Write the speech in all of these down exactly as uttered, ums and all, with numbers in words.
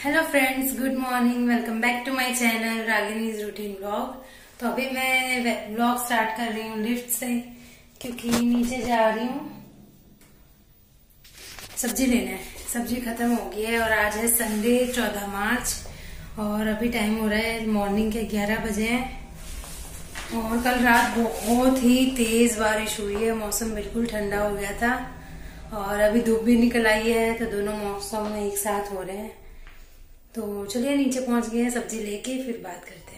Hello friends, good morning. Welcome back to my channel Ragini's routine vlog. तो अभी मैं vlog start कर रही हूँ लिफ्ट से, क्योंकि नीचे जा रही हूँ सब्जी लेने। सब्जी खत्म हो गई है और आज है संडे चौदह मार्च और अभी टाइम हो रहा है मॉर्निंग के ग्यारह बजे हैं। और कल रात बहुत ही तेज बारिश हुई है, मौसम बिल्कुल ठंडा हो गया था और अभी धूप भी निकल आई है, तो दोनों मौसम एक साथ हो रहे हैं। तो चलिए नीचे पहुंच गए हैं सब्जी लेके, फिर बात करते हैं।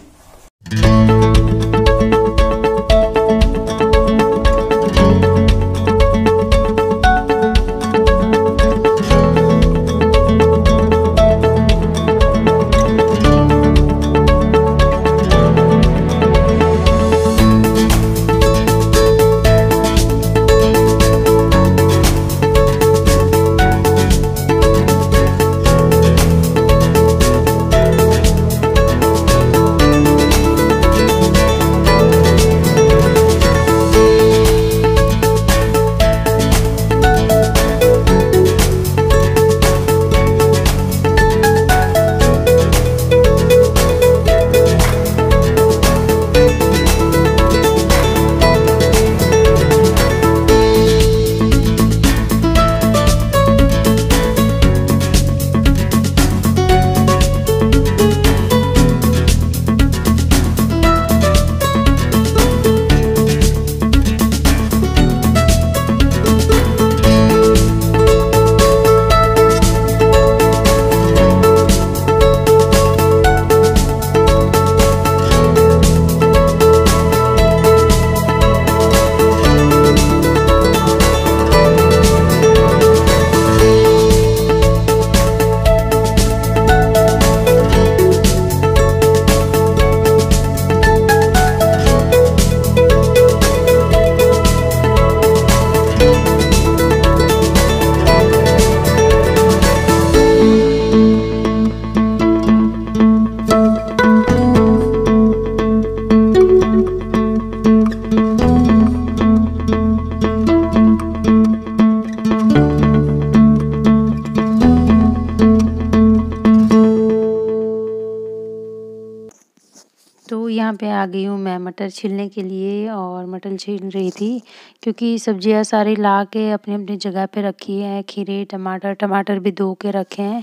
तो यहाँ पे आ गई हूँ मैं मटर छीलने के लिए, और मटर छील रही थी क्योंकि सब्जियाँ सारी ला के अपनी अपनी जगह पे रखी है। खीरे, टमाटर टमाटर भी धो के रखे हैं।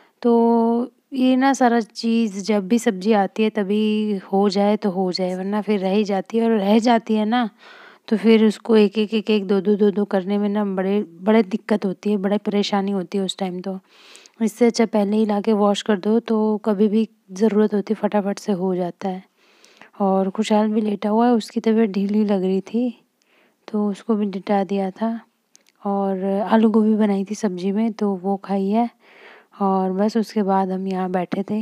तो ये ना सारा चीज़ जब भी सब्जी आती है तभी हो जाए तो हो जाए, वरना फिर रह ही जाती है। और रह जाती है ना तो फिर उसको एक एक एक एक दो दो दो दो करने में ना बड़े बड़े दिक्कत होती है, बड़े परेशानी होती है उस टाइम। तो इससे अच्छा पहले ही ला के वॉश कर दो, तो कभी भी ज़रूरत होती फटाफट से हो जाता है। और खुशहाल भी लेटा हुआ है, उसकी तबीयत ढीली लग रही थी तो उसको भी लिटा दिया था। और आलू गोभी बनाई थी सब्जी में तो वो खाई है। और बस उसके बाद हम यहाँ बैठे थे।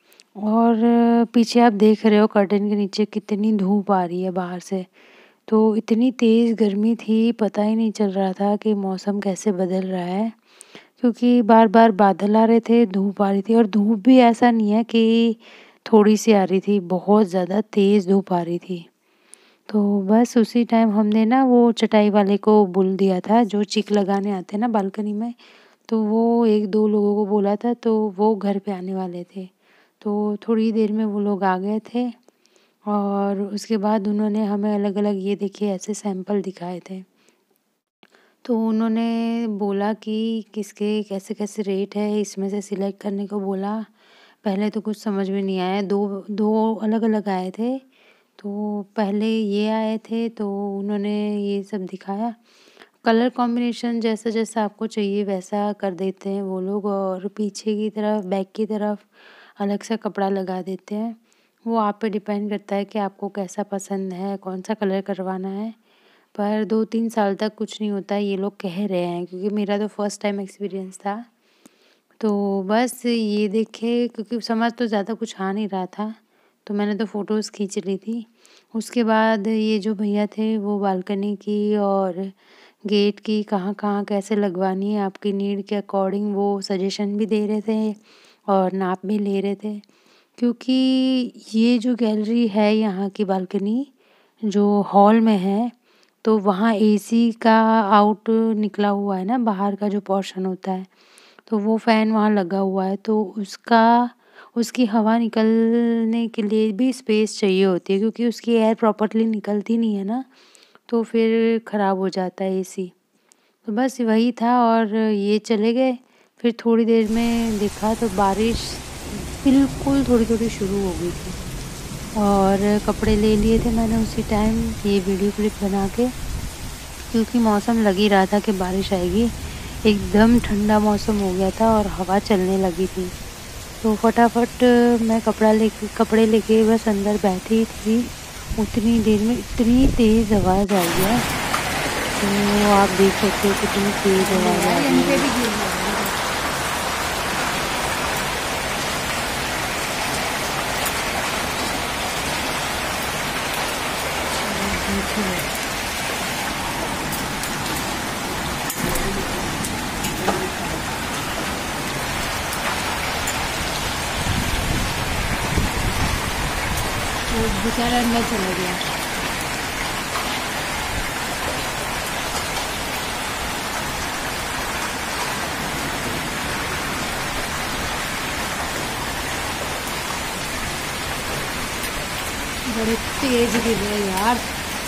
और पीछे आप देख रहे हो कर्टन के नीचे कितनी धूप आ रही है बाहर से। तो इतनी तेज़ गर्मी थी, पता ही नहीं चल रहा था कि मौसम कैसे बदल रहा है, क्योंकि बार बार बादल आ रहे थे, धूप आ रही थी। और धूप भी ऐसा नहीं है कि थोड़ी सी आ रही थी, बहुत ज़्यादा तेज़ धूप आ रही थी। तो बस उसी टाइम हमने ना वो चटाई वाले को बोल दिया था, जो चिक लगाने आते हैं ना बालकनी में, तो वो एक दो लोगों को बोला था, तो वो घर पे आने वाले थे। तो थोड़ी देर में वो लोग आ गए थे और उसके बाद उन्होंने हमें अलग अलग ये देखिए ऐसे सैंपल दिखाए थे। तो उन्होंने बोला कि किसके कैसे कैसे रेट है, इसमें से सिलेक्ट करने को बोला। पहले तो कुछ समझ में नहीं आया, दो दो अलग अलग आए थे। तो पहले ये आए थे तो उन्होंने ये सब दिखाया। कलर कॉम्बिनेशन जैसा जैसा आपको चाहिए वैसा कर देते हैं वो लोग, और पीछे की तरफ बैक की तरफ अलग सा कपड़ा लगा देते हैं। वो आप पे डिपेंड करता है कि आपको कैसा पसंद है, कौन सा कलर करवाना है। पर दो तीन साल तक कुछ नहीं होता, ये लोग कह रहे हैं, क्योंकि मेरा तो फर्स्ट टाइम एक्सपीरियंस था। तो बस ये देखे, क्योंकि समझ तो ज़्यादा कुछ आ नहीं रहा था, तो मैंने तो फ़ोटोज़ खींच ली थी। उसके बाद ये जो भैया थे वो बालकनी की और गेट की कहाँ-कहाँ कैसे लगवानी है आपकी नीड के अकॉर्डिंग वो सजेशन भी दे रहे थे और नाप भी ले रहे थे। क्योंकि ये जो गैलरी है यहाँ की बालकनी जो हॉल में है, तो वहाँ एसी का आउट निकला हुआ है ना, बाहर का जो पोर्शन होता है, तो वो फ़ैन वहाँ लगा हुआ है, तो उसका उसकी हवा निकलने के लिए भी स्पेस चाहिए होती है, क्योंकि उसकी एयर प्रॉपर्ली निकलती नहीं है ना, तो फिर ख़राब हो जाता है एसी। तो बस वही था और ये चले गए। फिर थोड़ी देर में देखा तो बारिश बिल्कुल थोड़ी-थोड़ी शुरू हो गई थी और कपड़े ले लिए थे मैंने उसी टाइम ये वीडियो क्लिप बना के, क्योंकि मौसम लग ही रहा था कि बारिश आएगी। एकदम ठंडा मौसम हो गया था और हवा चलने लगी थी। तो फटाफट मैं कपड़ा लेके कपड़े लेके बस अंदर बैठी थी, उतनी देर में इतनी तेज़ आवाज़ आई है, तो आप देख सकते हो कितनी तेज़ आवाज़ आ रही है। वो बेचारा अंदर चला गया। बड़े तेज गिर रहे यार।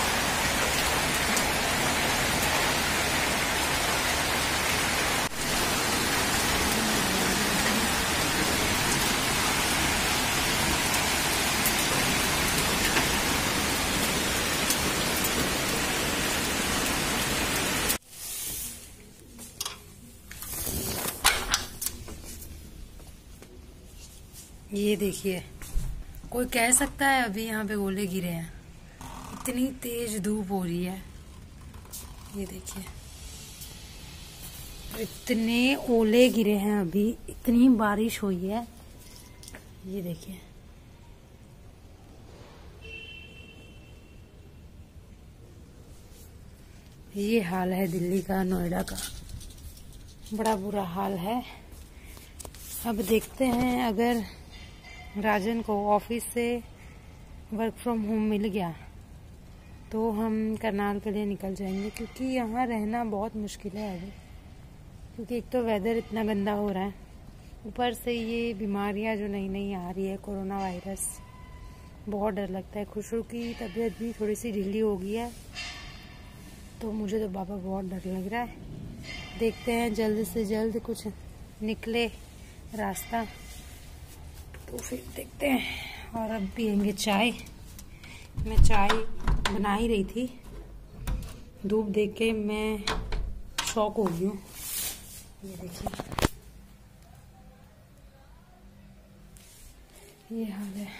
ये देखिए, कोई कह सकता है अभी यहाँ पे ओले गिरे हैं? इतनी तेज धूप हो रही है, ये देखिए इतने ओले गिरे हैं, अभी इतनी बारिश हुई है, ये देखिए। ये हाल है दिल्ली का, नोएडा का, बड़ा बुरा हाल है। अब देखते हैं, अगर राजन को ऑफिस से वर्क फ्रॉम होम मिल गया तो हम करनाल के लिए निकल जाएंगे, क्योंकि यहाँ रहना बहुत मुश्किल है अभी, क्योंकि एक तो वेदर इतना गंदा हो रहा है, ऊपर से ये बीमारियाँ जो नई नई आ रही है, कोरोना वायरस, बहुत डर लगता है। खुशरू की तबीयत भी थोड़ी सी ढीली हो गई है, तो मुझे तो बाबा बहुत डर लग रहा है। देखते हैं जल्द से जल्द कुछ निकले रास्ता, तो फिर देखते हैं। और अब पियेंगे चाय। मैं चाय बना ही रही थी, धूप देख के मैं शॉक हो गई हूँ। ये देखिए, ये हाल है।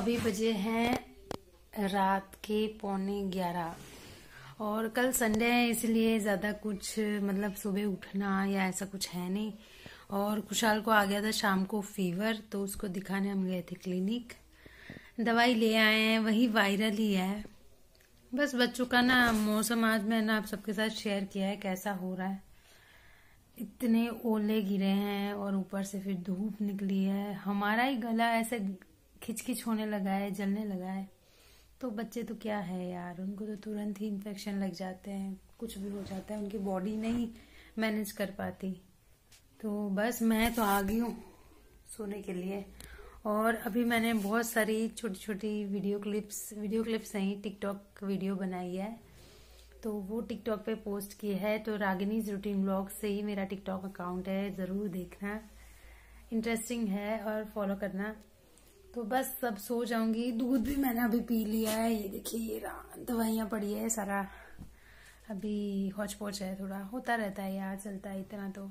अभी बजे हैं रात के पौने ग्यारह और कल संडे है इसलिए ज़्यादा कुछ मतलब सुबह उठना या ऐसा कुछ है नहीं। और खुशहाल को आ गया था शाम को फीवर, तो उसको दिखाने हम गए थे क्लिनिक। दवाई ले आए हैं, वही वायरल ही है। बस बच्चों का ना मौसम आज मैंने आप सबके साथ शेयर किया है कैसा हो रहा है। इतने ओले गिरे हैं और ऊपर से फिर धूप निकली है। हमारा ही गला ऐसे खिचखिच होने लगा है, जलने लगा है। तो बच्चे तो क्या है यार, उनको तो तुरंत ही इन्फेक्शन लग जाते हैं, कुछ भी हो जाता है, उनकी बॉडी नहीं मैनेज कर पाती। तो बस मैं तो आ गई हूँ सोने के लिए। और अभी मैंने बहुत सारी छोटी छोटी वीडियो क्लिप्स वीडियो क्लिप्स नहीं टिकटॉक वीडियो बनाई है, तो वो टिकटॉक पे पोस्ट की है। तो रागिनीज रूटीन ब्लॉग से ही मेरा टिकटॉक अकाउंट है, ज़रूर देखना, इंटरेस्टिंग है और फॉलो करना। तो बस सब सो जाऊंगी। दूध भी मैंने अभी पी लिया है, ये देखिए ये दवाइयाँ पड़ी है सारा। अभी हौच पौच है, थोड़ा होता रहता है यार, चलता है इतना तो।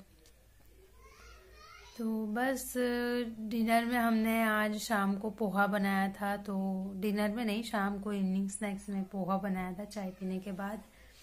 तो बस डिनर में हमने आज शाम को पोहा बनाया था। तो डिनर में नहीं, शाम को इवनिंग स्नैक्स में पोहा बनाया था चाय पीने के बाद।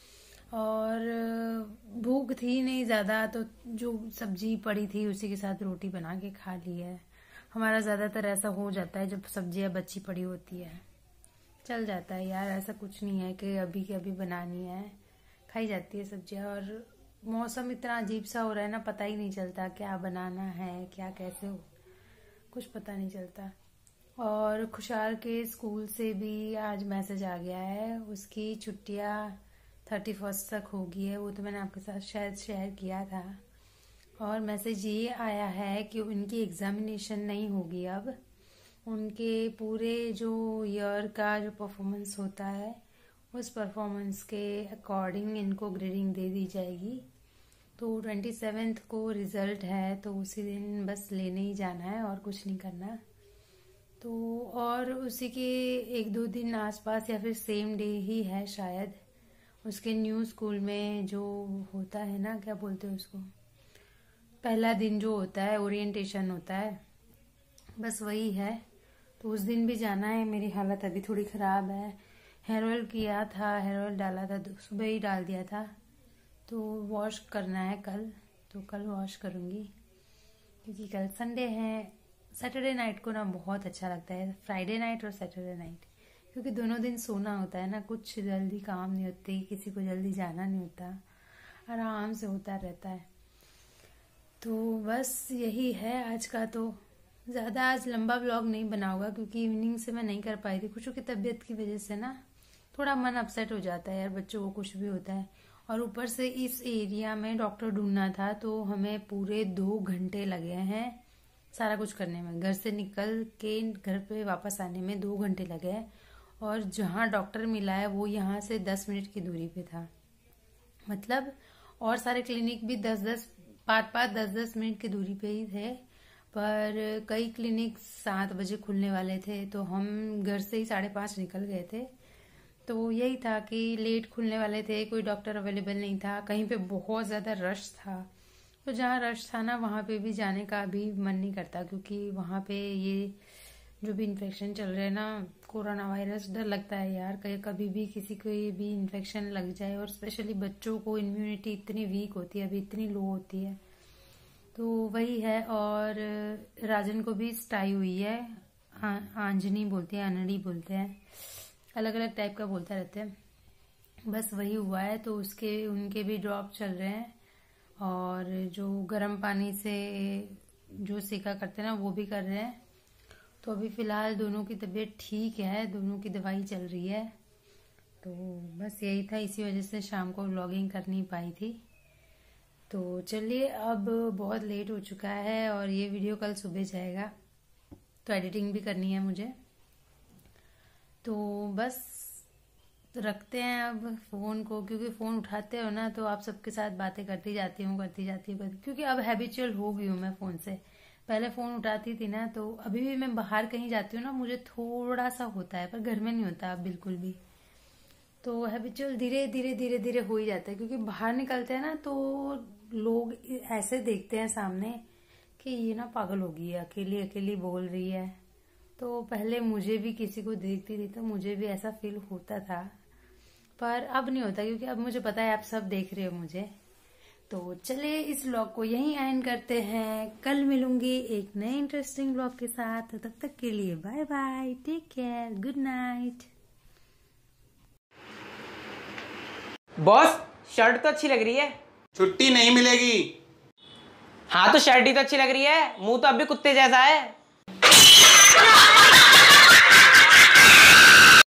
और भूख थी नहीं ज़्यादा, तो जो सब्जी पड़ी थी उसी के साथ रोटी बना के खा ली है। हमारा ज़्यादातर ऐसा हो जाता है जब सब्जियां बची पड़ी होती है, चल जाता है यार, ऐसा कुछ नहीं है कि अभी के अभी बनानी है, खाई जाती है सब्जियां। और मौसम इतना अजीब सा हो रहा है ना, पता ही नहीं चलता क्या बनाना है, क्या कैसे हो, कुछ पता नहीं चलता। और खुशहाल के स्कूल से भी आज मैसेज आ गया है, उसकी छुट्टियां थर्टी फर्स्ट तक होगी है, वो तो मैंने आपके साथ शायद शेयर किया था। और मैसेज ये आया है कि उनकी एग्जामिनेशन नहीं होगी अब, उनके पूरे जो ईयर का जो परफॉर्मेंस होता है उस परफॉर्मेंस के अकॉर्डिंग इनको ग्रेडिंग दे दी जाएगी। तो ट्वेंटी सेवेंथ को रिजल्ट है, तो उसी दिन बस लेने ही जाना है और कुछ नहीं करना। तो और उसी के एक दो दिन आसपास या फिर सेम डे ही है शायद, उसके न्यू स्कूल में जो होता है ना, क्या बोलते हैं उसको, पहला दिन जो होता है ओरिएंटेशन होता है, बस वही है। तो उस दिन भी जाना है। मेरी हालत अभी थोड़ी ख़राब है, हेयर ऑयल किया था, हेयर ऑयल डाला था, सुबह ही डाल दिया था, तो वॉश करना है कल, तो कल वॉश करूँगी क्योंकि कल संडे है। सैटरडे नाइट को ना बहुत अच्छा लगता है, फ्राइडे नाइट और सैटरडे नाइट, क्योंकि दोनों दिन सोना होता है ना, कुछ जल्दी काम नहीं होती, किसी को जल्दी जाना नहीं होता, आराम से होता रहता है। तो बस यही है आज का। तो ज़्यादा आज लंबा व्लॉग नहीं बना होगा क्योंकि इवनिंग से मैं नहीं कर पाई थी, कुछ की तबीयत की वजह से ना थोड़ा मन अपसेट हो जाता है यार, बच्चों को कुछ भी होता है। और ऊपर से इस एरिया में डॉक्टर ढूंढना था, तो हमें पूरे दो घंटे लगे हैं सारा कुछ करने में। घर से निकल के घर पे वापस आने में दो घंटे लगे हैं, और जहाँ डॉक्टर मिला है वो यहाँ से दस मिनट की दूरी पे था, मतलब और सारे क्लिनिक भी दस दस पाँच पाँच दस दस मिनट की दूरी पे ही थे, पर कई क्लिनिक सात बजे खुलने वाले थे, तो हम घर से ही साढ़े पाँच निकल गए थे। तो यही था कि लेट खुलने वाले थे, कोई डॉक्टर अवेलेबल नहीं था, कहीं पे बहुत ज़्यादा रश था। तो जहाँ रश था ना वहाँ पे भी जाने का अभी मन नहीं करता, क्योंकि वहाँ पे ये जो भी इन्फेक्शन चल रहे हैं ना, कोरोना वायरस, डर लगता है यार कभी भी किसी को ये भी इन्फेक्शन लग जाए। और स्पेशली बच्चों को इम्यूनिटी इतनी वीक होती है, अभी इतनी लो होती है, तो वही है। और राजन को भी स्टाई हुई है, आ, आंजनी बोलते हैं, अनड़ी बोलते हैं, अलग अलग टाइप का बोलते रहते हैं, बस वही हुआ है। तो उसके उनके भी ड्रॉप चल रहे हैं, और जो गर्म पानी से जो सेका करते हैं ना वो भी कर रहे हैं। तो अभी फिलहाल दोनों की तबीयत ठीक है, दोनों की दवाई चल रही है। तो बस यही था, इसी वजह से शाम को व्लॉगिंग कर नहीं पाई थी। तो चलिए, अब बहुत लेट हो चुका है और ये वीडियो कल सुबह जाएगा, तो एडिटिंग भी करनी है मुझे। तो बस रखते हैं अब फोन को, क्योंकि फोन उठाते हो ना तो आप सबके साथ बातें करती जाती हूँ करती जाती हूँ क्योंकि अब हैबिचुअल हो गई हूँ मैं फोन से। पहले फोन उठाती थी ना, तो अभी भी मैं बाहर कहीं जाती हूँ ना मुझे थोड़ा सा होता है, पर घर में नहीं होता अब बिल्कुल भी। तो हैबिचुअल धीरे धीरे धीरे धीरे हो ही जाता है, क्योंकि बाहर निकलते हैं ना तो लोग ऐसे देखते हैं सामने कि ये ना पागल होगी है, अकेली अकेली बोल रही है। तो पहले मुझे भी किसी को देखती थी तो मुझे भी ऐसा फील होता था, पर अब नहीं होता क्योंकि अब मुझे पता है आप सब देख रहे हो मुझे। तो चले इस व्लॉग को यहीं एंड करते हैं। कल मिलूंगी एक नए इंटरेस्टिंग व्लॉग के साथ। तो तब तक के लिए bye bye, take care, good night. Boss shirt तो अच्छी लग रही है। छुट्टी नहीं मिलेगी। हाँ तो शर्ट ही तो अच्छी लग रही है, मुंह तो अब भी कुत्ते जैसा है।